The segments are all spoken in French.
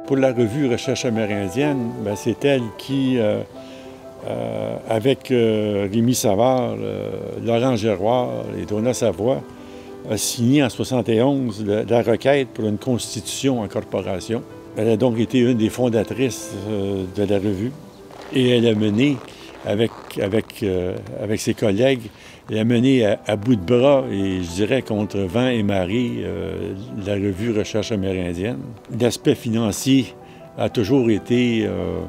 Pour la revue Recherche amérindienne, c'est elle qui, avec Rémi Savard, Laurent Giroir et Donna Savoie, a signé en 1971 la requête pour une constitution en corporation. Elle a donc été une des fondatrices de la revue et elle a mené, avec ses collègues, elle a mené à bout de bras, et je dirais contre vent et marée, la revue Recherche amérindienne. L'aspect financier a toujours été,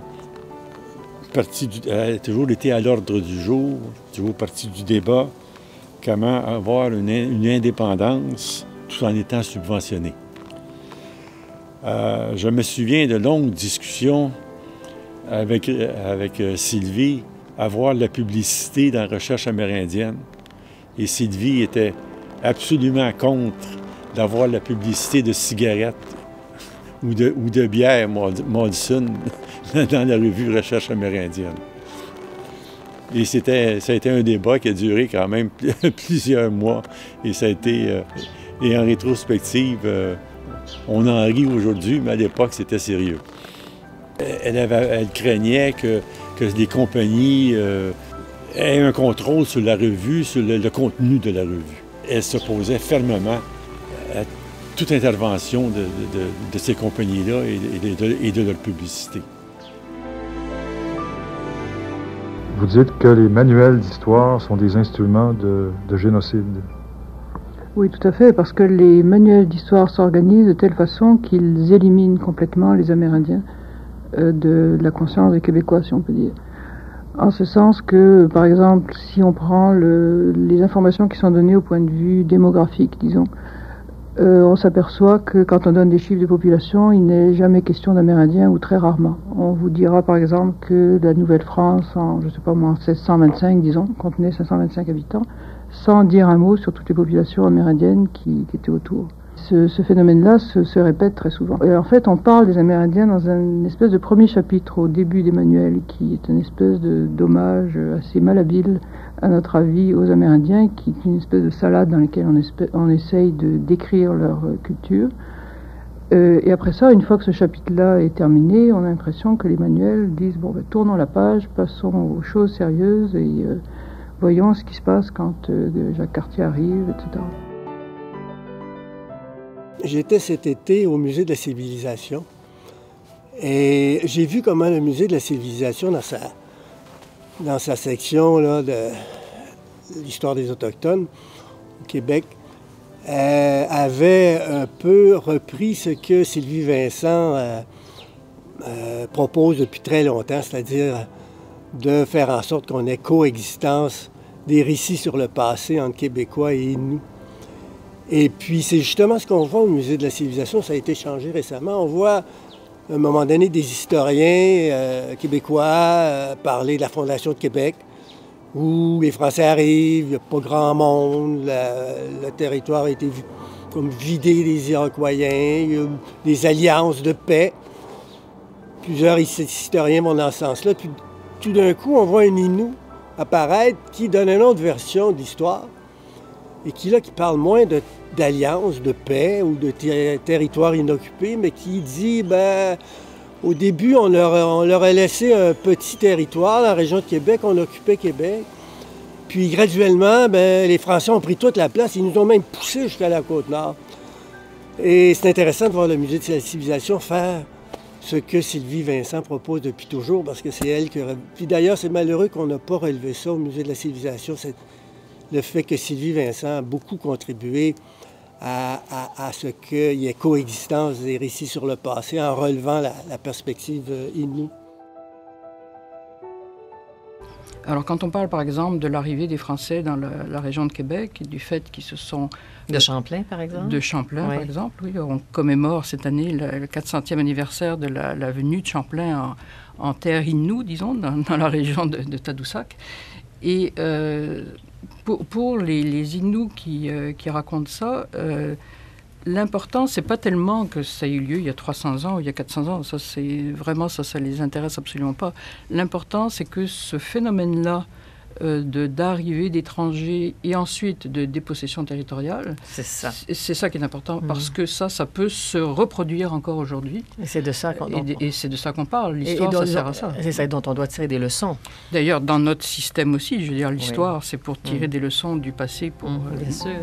à l'ordre du jour, toujours partie du débat. Comment avoir une indépendance tout en étant subventionné. Je me souviens de longues discussions avec Sylvie à voir la publicité dans Recherche amérindienne. Et Sylvie était absolument contre d'avoir la publicité de cigarettes ou de bière Molson dans la revue Recherche amérindienne. Et ça a été un débat qui a duré quand même plusieurs mois. Et ça a été... et en rétrospective, on en rit aujourd'hui, mais à l'époque, c'était sérieux. Elle craignait que les compagnies aient un contrôle sur la revue, sur le contenu de la revue. Elle s'opposait fermement à toute intervention de ces compagnies-là et de leur publicité. Vous dites que les manuels d'histoire sont des instruments de génocide. Oui, tout à fait, parce que les manuels d'histoire s'organisent de telle façon qu'ils éliminent complètement les Amérindiens de la conscience des Québécois, si on peut dire. En ce sens que, par exemple, si on prend les informations qui sont données au point de vue démographique, disons, on s'aperçoit que quand on donne des chiffres de population, il n'est jamais question d'Amérindiens, ou très rarement. On vous dira par exemple que la Nouvelle-France, en 1625, disons, contenait 525 habitants, sans dire un mot sur toutes les populations amérindiennes qui étaient autour. Ce phénomène-là se répète très souvent. Et en fait, on parle des Amérindiens dans une espèce de premier chapitre au début des manuels, qui est une espèce d'hommage assez malhabile, à notre avis, aux Amérindiens, qui est une espèce de salade dans laquelle on essaye de décrire leur culture. Et après ça, une fois que ce chapitre-là est terminé, on a l'impression que les manuels disent, bon, tournons la page, passons aux choses sérieuses et voyons ce qui se passe quand Jacques Cartier arrive, etc. J'étais cet été au Musée de la Civilisation et j'ai vu comment le Musée de la Civilisation, dans sa section là, de l'histoire des Autochtones au Québec, avait un peu repris ce que Sylvie Vincent propose depuis très longtemps, c'est-à-dire de faire en sorte qu'on ait coexistence des récits sur le passé entre Québécois et Inuits. Et puis, c'est justement ce qu'on voit au Musée de la Civilisation, ça a été changé récemment. On voit, à un moment donné, des historiens québécois parler de la Fondation de Québec, où les Français arrivent, il n'y a pas grand monde, le territoire a été comme vidé des Iroquois, il y a des alliances de paix. Plusieurs historiens vont dans ce sens-là. Puis, tout d'un coup, on voit un Innu apparaître qui donne une autre version de l'histoire et qui parle moins d'alliance, de paix ou de territoire inoccupé, mais qui dit, au début, on leur a laissé un petit territoire, la région de Québec, on occupait Québec. Puis graduellement, les Français ont pris toute la place, ils nous ont même poussés jusqu'à la Côte-Nord. Et c'est intéressant de voir le Musée de la Civilisation faire ce que Sylvie Vincent propose depuis toujours, parce que c'est elle qui... Puis d'ailleurs, c'est malheureux qu'on n'a pas relevé ça au Musée de la Civilisation, le fait que Sylvie Vincent a beaucoup contribué à ce qu'il y ait coexistence des récits sur le passé en relevant la perspective Innu. Alors quand on parle par exemple de l'arrivée des Français dans la région de Québec et du fait qu'ils se sont... De Champlain par exemple? De Champlain par exemple, oui. On commémore cette année le 400e anniversaire de la venue de Champlain en terre Innu, disons, dans la région de Tadoussac. Et pour les Inuits qui racontent ça, l'important, c'est pas tellement que ça ait eu lieu il y a 300 ans ou il y a 400 ans. Ça, c'est vraiment ça les intéresse absolument pas. L'important, c'est que ce phénomène-là d'arrivée d'étrangers et ensuite de dépossession territoriale. C'est ça. C'est ça qui est important, parce que ça peut se reproduire encore aujourd'hui. Et c'est de ça qu'on parle. L'histoire, ça sert à ça. C'est ça dont on doit tirer des leçons. D'ailleurs, dans notre système aussi, je veux dire, l'histoire, c'est pour tirer des leçons du passé. Bien sûr.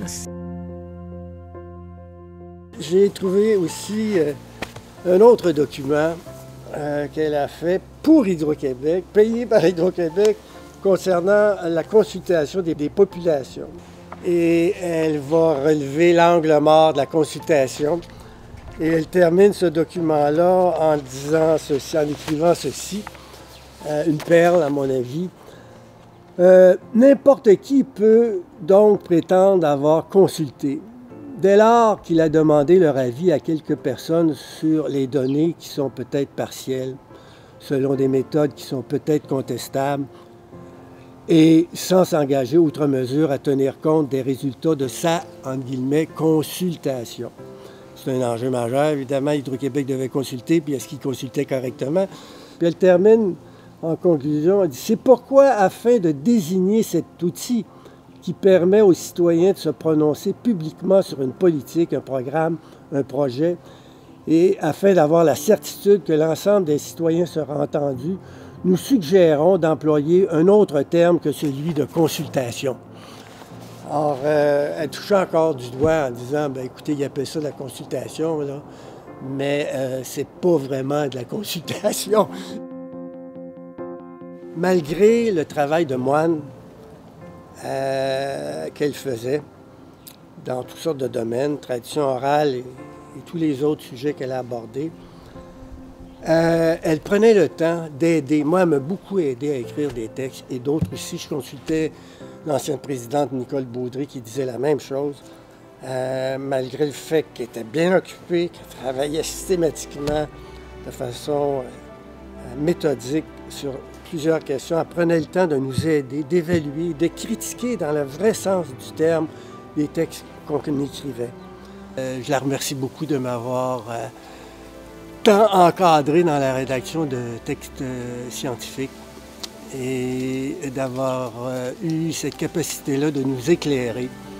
J'ai trouvé aussi un autre document qu'elle a fait pour Hydro-Québec, payé par Hydro-Québec, concernant la consultation des populations. Et elle va relever l'angle mort de la consultation. Et elle termine ce document-là en disant ceci, en écrivant ceci, une perle à mon avis. N'importe qui peut donc prétendre avoir consulté. Dès lors qu'il a demandé leur avis à quelques personnes sur les données qui sont peut-être partielles, selon des méthodes qui sont peut-être contestables, et sans s'engager outre mesure à tenir compte des résultats de sa, entre guillemets, consultation. C'est un enjeu majeur. Évidemment, Hydro-Québec devait consulter, puis est-ce qu'il consultait correctement? Puis elle termine en conclusion, elle dit « C'est pourquoi, afin de désigner cet outil qui permet aux citoyens de se prononcer publiquement sur une politique, un programme, un projet, et afin d'avoir la certitude que l'ensemble des citoyens sera entendu, nous suggérons d'employer un autre terme que celui de consultation. » Alors, elle touchait encore du doigt en disant, « Écoutez, il appelle ça de la consultation, là, mais c'est pas vraiment de la consultation. » Malgré le travail de moine qu'elle faisait dans toutes sortes de domaines, tradition orale et tous les autres sujets qu'elle a abordés, elle prenait le temps d'aider. Moi, elle m'a beaucoup aidé à écrire des textes et d'autres aussi. Je consultais l'ancienne présidente Nicole Baudry qui disait la même chose, malgré le fait qu'elle était bien occupée, qu'elle travaillait systématiquement de façon méthodique sur plusieurs questions. Elle prenait le temps de nous aider, d'évaluer, de critiquer dans le vrai sens du terme les textes qu'on écrivait. Je la remercie beaucoup de m'avoir tant encadré dans la rédaction de textes scientifiques et d'avoir eu cette capacité-là de nous éclairer